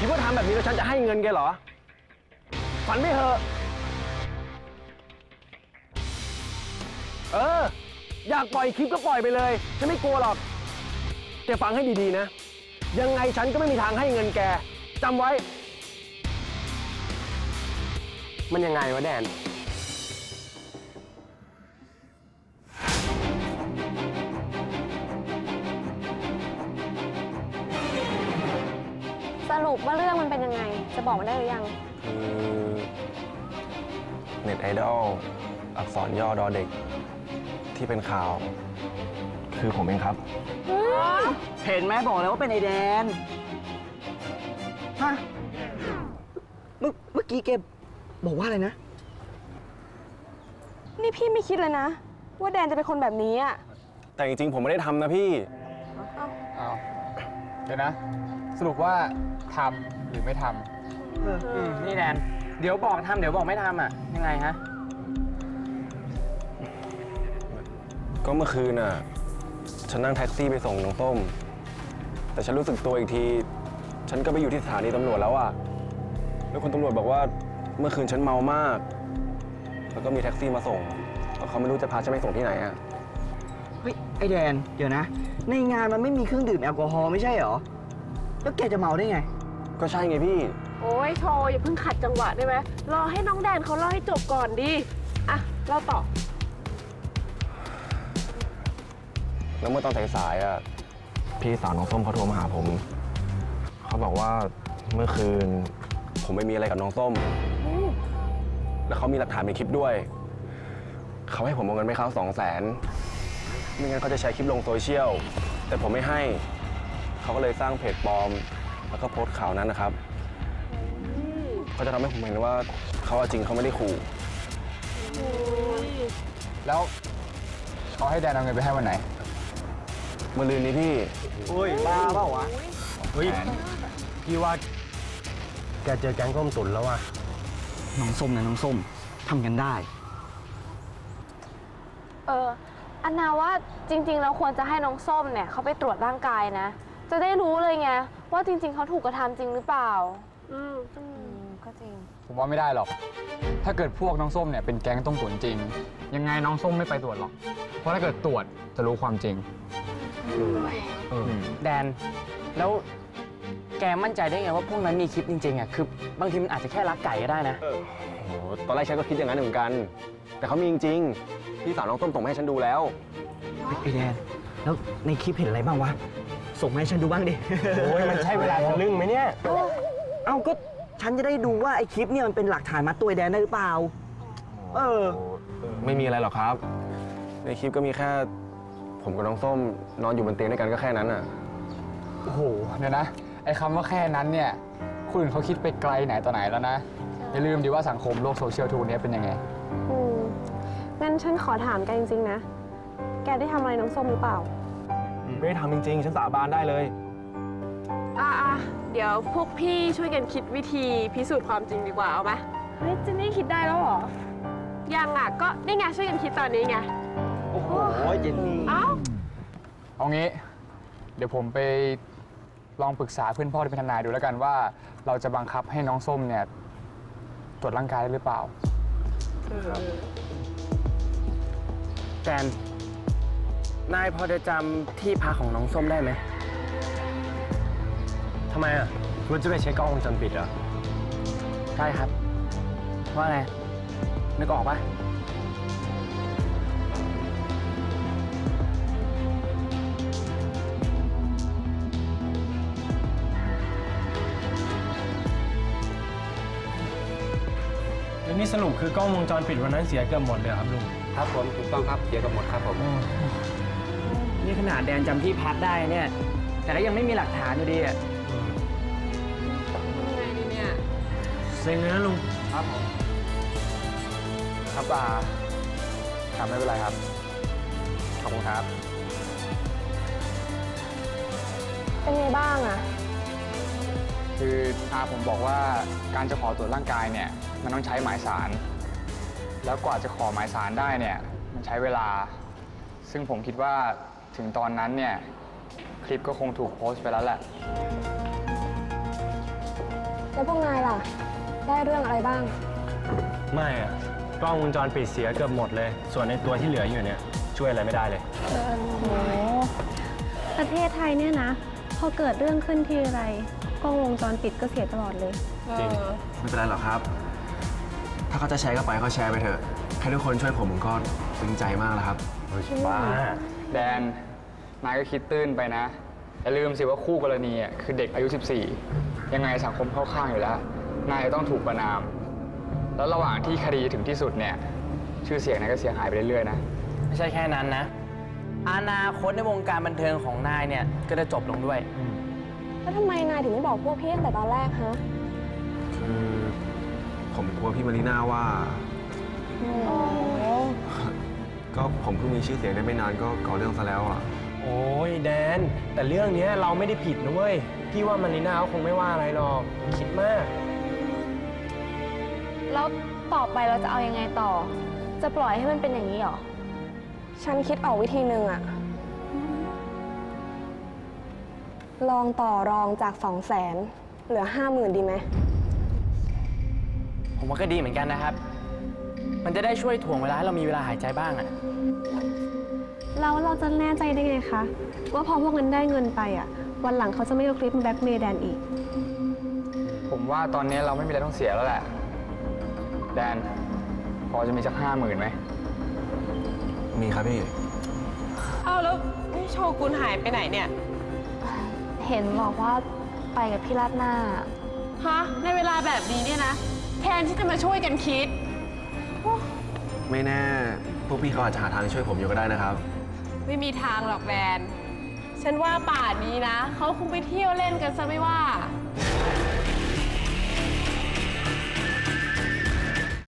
คิดว่าทำแบบนี้แล้วฉันจะให้เงินแกเหรอฝันไม่เถอะอยากปล่อยคลิปก็ปล่อยไปเลยฉันไม่กลัวหรอกแกฟังให้ดีๆนะยังไงฉันก็ไม่มีทางให้เงินแกจำไว้มันยังไงวะแดนสรุปว่าเรื่องมันเป็นยังไงจะบอกมาได้หรือยังเน็ตไอดอลอักษรย่อดอเด็กที่เป็นข่าวคือผมเองครับเห็นไหมบอกแล้วว่าเป็นไอแดนฮะเมื่อกี้แกบอกว่าอะไรนะนี่พี่ไม่คิดเลยนะว่าแดนจะเป็นคนแบบนี้อ่ะแต่จริงๆผมไม่ได้ทำนะพี่เอาเดี๋ยวนะสรุปว่าทำหรือไม่ทำนี่แดนเดี๋ยวบอกทำเดี๋ยวบอกไม่ทำอ่ะยังไงฮะก็เมื่อคืนน่ะฉันนั่งแท็กซี่ไปส่งน้องส้มแต่ฉันรู้สึกตัวอีกทีฉันก็ไปอยู่ที่สถานีตำรวจแล้วอ่ะแล้วคุณตำรวจบอกว่าเมื่อคืนฉันเมามากแล้วก็มีแท็กซี่มาส่งแล้วเขาไม่รู้จะพาฉันไปส่งที่ไหนอ่ะเฮ้ยไอแดนเดี๋ยวนะในงานมันไม่มีเครื่องดื่มแอลกอฮอล์ไม่ใช่เหรอแล้วแกจะเมาได้ไงก็ใช่ไงพี่โอ้ยโชว์อย่าเพิ่งขัดจังหวะได้ไหมรอให้น้องแดนเขาเล่าให้จบก่อนดิอ่ะเล่าต่อแล้วเมื่อตอนสายๆอ่ะพี่สาวน้องส้มเขาโทรมาหาผมเขาบอกว่าเมื่อคืนผมไม่มีอะไรกับน้องส้มแล้วเขามีหลักฐานในคลิปด้วยเขาให้ผมเอาเงินไปเขา200,000ไม่งั้นเขาจะแชร์คลิปลงโซเชียลแต่ผมไม่ให้เขาก็เลยสร้างเพจปลอมแล้วก็โพสต์ข่าวนั้นนะครับเขาจะทำให้ผมเห็นว่าเขาจริงเขาไม่ได้ขู่แล้วเขาให้แดนเอาเงินไปให้วันไหนเมื่อลืนนี้พี่โอ้ยบ้าเปล่าวะเฮ้ยพี่ว่าแกเจอแก๊งส้มตุ๋นแล้วว่ะน้องส้มนะน้องส้มทำกันได้อันนาว่าจริงๆเราควรจะให้น้องส้มเนี่ยเขาไปตรวจร่างกายนะจะได้รู้เลยไงว่าจริงๆเขาถูกกระทำจริงหรือเปล่าก็จริงผมว่าไม่ได้หรอกถ้าเกิดพวกน้องส้มเนี่ยเป็นแก๊งต้มตุ๋นจริงยังไงน้องส้มไม่ไปตรวจหรอกเพราะถ้าเกิดตรวจจะรู้ความจริงแดนแล้วแกมั่นใจได้ไงว่าพวกนั้นมีคลิปจริงๆอ่ะคือบางทีมันอาจจะแค่ลักไก่ก็ได้นะโอ้ตอนแรกฉันก็คิดอย่างนั้นเหมือนกันแต่เขามีจริงๆพี่สาวน้องส้มส่งมาให้ฉันดูแล้วไอ้แดนแล้วในคลิปเห็นอะไรบ้างวะส่งมาให้ฉันดูบ้างดิโอ้ยมันใช่เวลาทะลึ่งไหมเนี่ยเอ้าก็ฉันจะได้ดูว่าไอ้คลิปเนี่ยมันเป็นหลักฐานมัดตัวไอ้แดนได้หรือเปล่าไม่มีอะไรหรอกครับในคลิปก็มีแค่ผมกับน้องส้มนอนอยู่บนเตียงด้วยกันก็แค่นั้นอ่ะโอ้โหเดี๋ยวนะไอ้คำว่าแค่นั้นเนี่ยคุณเขาคิดไปไกลไหนต่อไหนแล้วนะอย่าลืมดิว่าสังคมโลกโซเชียลทุกวันนี้เป็นยังไงงั้นฉันขอถามแกจริงๆนะแกได้ทำอะไรน้องส้มหรือเปล่าไม่ได้ทำจริงๆฉันสาบานได้เลยเดี๋ยวพวกพี่ช่วยกันคิดวิธีพิสูจน์ความจริงดีกว่าเอาไหมเฮ้ยเจนนี่คิดได้แล้วเหรอยังอ่ะก็นี่ไงช่วยกันคิดตอนนี้ไงโอ้โหเจนนี่เอางี้เดี๋ยวผมไปลองปรึกษาเพื่อนพ่อที่เป็นทนายดูแล้วกันว่าเราจะบังคับให้น้องส้มเนี่ยตรวจร่างกายได้หรือเปล่าแจนนายพอจะจำที่พักของน้องส้มได้ไหมทำไมอ่ะคุณจะไปเช็คกล้องวงจรปิดเหรอใช่ครับว่าไงนึกออกปะนี่สรุปคือกล้องวงจรปิดวันนั้นเสียเกือบหมดเลยครับลุงครับผมถูกต้องครับเสียเกือบหมดครับผมนี่ขนาดแดนจำที่พักได้เนี่ยแต่ก็ยังไม่มีหลักฐานอยู่ดีอ่ะยังไงดีเนี่ยเซ็งเลยนะลุงครับผมครับครับไม่เป็นไรครับขอบคุณครับเป็นไงบ้างอ่ะคือผมบอกว่าการจะขอตรวจร่างกายเนี่ยมันต้องใช้หมายสารแล้วกว่าจะขอหมายสารได้เนี่ยมันใช้เวลาซึ่งผมคิดว่าถึงตอนนั้นเนี่ยคลิปก็คงถูกโพสต์ไปแล้วแหละแล้วพวกนายล่ะ ได้เรื่องอะไรบ้างไม่อะกล้องวงจรปิดเสียเกือบหมดเลย ส่วนในตัวที่เหลืออยู่เนี่ยช่วยอะไรไม่ได้เลยโอ้ประเทศไทยเนี่ยนะ พอเกิดเรื่องขึ้นทีไรกล้องวงจรปิดก็เสียตลอดเลยจริงไม่เป็นไรหรอกครับ ถ้าเขาจะแชร์ก็ไปเขาแชร์ไปเถอะแค่ทุกคนช่วยผมก็ซึ้งใจมากแล้วครับบ้าแดน นายก็คิดตื้นไปนะ อย่าลืมสิว่าคู่กรณีคือเด็กอายุ 14 ยังไงสังคมเข้าข้างอยู่แล้ว นายจะต้องถูกประณาม แล้วระหว่างที่คดีถึงที่สุดเนี่ยชื่อเสียงนายก็เสียหายไปเรื่อยๆนะไม่ใช่แค่นั้นนะ อนาคตในวงการบันเทิงของนายเนี่ยก็จะจบลงด้วยแล้วทำไมนายถึงไม่บอกพวกพี่ตั้งแต่ตอนแรกฮะคือผมกลัวพี่มารีน่าว่า ก็ผมเพิ่งมีชื่อเสียงได้ไม่นานก็ก่อเรื่องซะแล้วอ่ะโอ้ยแดน แต่เรื่องเนี้ยเราไม่ได้ผิดนะเว้ย พี่ว่ามารีน่าเขาคงไม่ว่าอะไรหรอก คิดมากแล้วต่อไปเราจะเอายังไงต่อ จะปล่อยให้มันเป็นอย่างนี้เหรอฉันคิดออกวิธีหนึ่งอะลองต่อรองจาก 200,000 เหลือ 50,000 ดีไหมผมว่าก็ดีเหมือนกันนะครับ มันจะได้ช่วยถ่วงเวลาให้เรามีเวลาหายใจบ้างอะแล้วเราจะแน่ใจได้ไงคะ ว่าพอพวกนั้นได้เงินไปอ่ะ วันหลังเขาจะไม่เอาคลิปมาแบล็กเมย์แดนอีกผมว่าตอนนี้เราไม่มีอะไรต้องเสียแล้วแหละ แดน พอจะมีสัก50,000ไหมมีครับพี่เอาแล้วนี่โชกุนหายไปไหนเนี่ยเห็นบอกว่าไปกับพี่ราดหน้าฮะ ในเวลาแบบนี้เนี่ยนะ แทนที่จะมาช่วยกันคิดไม่แน่พวกพี่เขาอาจจะหาทางช่วยผมอยู่ก็ได้นะครับไม่มีทางหรอกแดน ฉันว่าป่านนี้นะ เขาคงไปเที่ยวเล่นกันซะไม่ว่า